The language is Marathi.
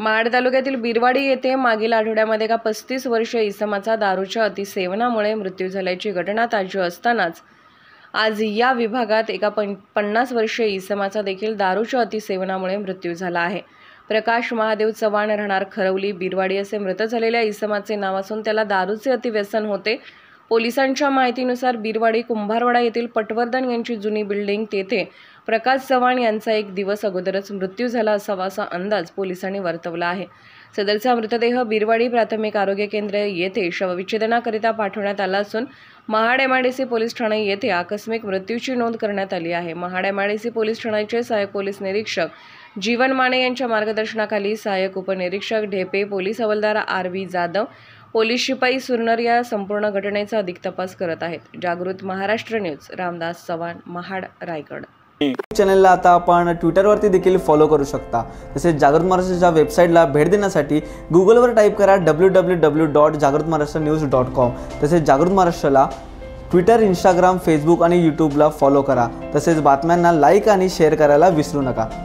महाड तालुक्यातील बिरवाडी येथे मागील आठवड्यामध्ये एका 35 वर्षीय इसमाचा दारूच्या अतिसेवनामुळे मृत्यू झाल्याची घटना ताजी असतानाच आज या विभागात एका 50 वर्षीय इसमाचा देखील दारूच्या अतिसेवनामुळे मृत्यू झाला आहे। प्रकाश महादेव चव्हाण राहणार खरवली बिरवाडी असे मृत झालेल्या इसमाचे नाव असून त्याला दारूचे अतिव्यसन होते। पोलिसांच्या माहितीनुसार बिरवाडी कुंभारवाडा येथील पटवर्धन यांची जुनी बिल्डिंग तेथे प्रकाश चव्हाण यांचा एक दिवस अगोदरच मृत्यू झाला असा अंदाज पोलिसांनी वर्तवला आहे। सदरचा मृतदेह बिरवाडी प्राथमिक आरोग्य केंद्र येथे शवविच्छेदनाकरिता पाठवण्यात आला असून महाड एमआयडीसी पोलीस ठाणे येथे आकस्मिक मृत्यूची नोंद करण्यात आली आहे। महाड एमआयडीसी पोलीस ठाण्याचे सहाय्यक पोलीस निरीक्षक जीवन माने यांच्या मार्गदर्शनाखाली सहाय्यक उपनिरीक्षक ढेपे, पोलीस हवालदार आर.व्ही. जाधव, पोलीस शिपाई सुरनर या संपूर्ण घटनेचा अधिक तपास करत आहेत। जागृत महाराष्ट्र न्यूज, रामदास चव्हाण, महाड, रायगड। चॅनलला आता आपण ट्विटरवरती देखील फॉलो करू शकता। तसेच जागृत महाराष्ट्राच्या वेबसाईटला भेट देण्यासाठी गुगलवर टाईप करा www.jagrutmaharashtranews.com। तसेच जागृत महाराष्ट्राला ट्विटर, इंस्टाग्राम, फेसबुक आणि यूट्यूबला फॉलो करा। तसेच बातम्यांना लाईक आणि शेअर करायला विसरू नका।